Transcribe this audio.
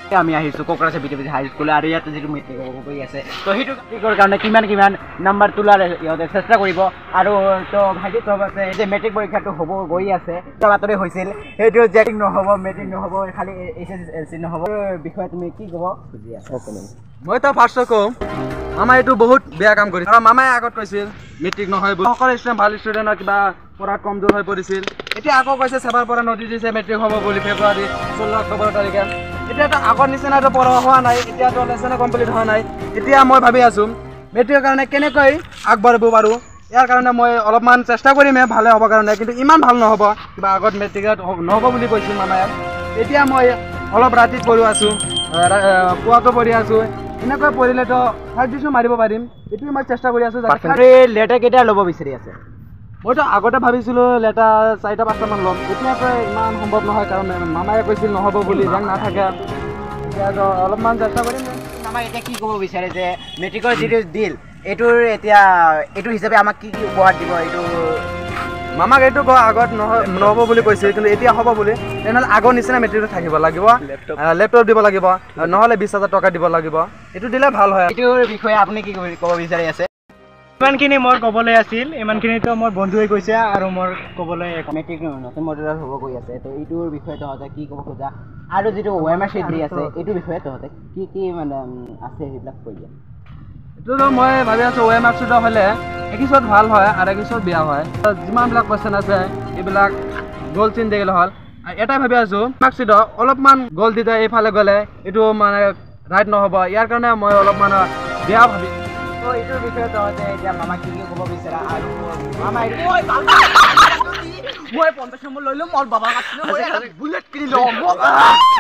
আমি আহিছোঁ কোকৰাঝাৰ বিদ্যাপীঠ হাইস্কুল আৰু ইয়াতে যিটো মেট্ৰিক হ'ব গৈ আছে তো সেইটো মেট্ৰিকৰ কাৰণে কিমান নাম্বাৰ তোলাৰ ইহঁতে চেষ্টা কৰিব আৰু তো ভাইটি চব আছে যে মেট্ৰিক পৰীক্ষাটো হ'ব গৈ আছে বাতৰি হৈছিল সেইটো জেটিং নহ'ব মেট্ৰিক নহ'ব খালি HSLC নহ'ব বিষয়ে তুমি কি ক'ব খুজি আছা মই তো ফাৰ্ষ্ট কওঁ মামাই এইটো বহুত বেয়া কাম কৰিছে আৰু মামাই আগত কৈছিল মেট্ৰিক নহয় সকলো ষ্টুডেণ্ট ভাল ষ্টুডেণ্টৰ কিবা পঢ়াত কমজোৰ হৈ পৰিছিল এতিয়া আকৌ কৈছে চেবাৰ পৰা নটিচ দিছে মেট্ৰিক হ'ব বুলি ফেব্ৰুৱাৰী 16 অক্টোবৰ তাৰিখে এতিয়াতো আগৰ নিচিনাটো পঢ়া হোৱা নাই এতিয়াতো লেচনে কমপ্লিট হোৱা নাই এতিয়া মই ভাবি আছোঁ মেট্ৰিকৰ কাৰণে কেনেকৈ আগবাঢ়িব পাৰোঁ ইয়াৰ কাৰণে মই অলপমান চেষ্টা কৰিমহে ভালে হ'ব কাৰণে কিন্তু ইমান ভাল নহ'ব কিবা আগত মেট্ৰিকত নহ'ব বুলি কৈছিল মামাই এতিয়া মই অলপ ৰাতি পঢ়ি আছোঁ পুৱাতো পঢ়ি আছোঁ এনেকৈ পঢ়িলেতো ফাৰ্ষ্ট ডিভিজন মাৰিব পাৰিম এইটোৱে মই চেষ্টা কৰি আছোঁ লেটাৰ কেতিয়া ল'ব বিচাৰি আছে মইতো আগতে ভাবিছিলোঁ লেটাৰ 4-5টামান ল'ম এতিয়াতো ইমান সম্ভৱ নহয় কাৰণ মামায়ে কৈছিল নহ'ব বুলি ৰেংক নাথাকে এতিয়াতো অলপমান চেষ্টা কৰিম মামাই এতিয়া কি ক'ব বিচাৰে যে মেট্ৰিকৰ যিটো দিল এইটোৰ এতিয়া এইটো হিচাপে আমাক কি উপহাৰ দিব এইটো মামাক এইটো আগত নহ'ব বুলি কৈছিল কিন্তু এতিয়া হ'ব বুলি তেনেহ'লে আগৰ নিচিনা মেট্ৰিকটো থাকিব লাগিব লেপটপ দিব লাগিব নহ'লে 20,000 টকা দিব লাগিব এইটো দিলে ভাল হয় এইটোৰ বিষয়ে আপুনি কি ক'ব বিচাৰি আছে ইমানখিনি মোৰ ক'বলৈ আছিল ইমানখিনিতো মোৰ বন্ধুৱে কৈছে আৰু মোৰ ক'বলৈ মেট্ৰিক নতুন মডেলত হ'ব গৈ আছে তো এইটোৰ বিষয়ে তহঁতে কি ক'ব খোজা আৰু যিটো OMR sheet দি আছে এইটোৰ বিষয়ে তহঁতে কি মানে আছে সেইবিলাক কৈ দিয়া এইটোতো মই ভাবি আছোঁ OMR sheet হ'লে একিছত ভাল হয় আৰু একিছত বেয়া হয় যিমানবিলাক কুৱেশ্যন আছে এইবিলাক গ'ল চিন দিলে হ'ল এটাই ভাবি আছোঁ OMR sheet অলপমান গ'ল দি এইফালে গ'লে এইটো মানে ৰাইট নহ'ব ইয়াৰ কাৰণে মই অলপমান বেয়া ভাবি তো এইটোৰ বিষয়ে তহঁতে এতিয়া মামাক কি ক'ব বিচাৰা আৰু মামাই মই 50 নম্বৰ লৈ ল'ম মোৰ বাবা বুলেট কিনি ল'ম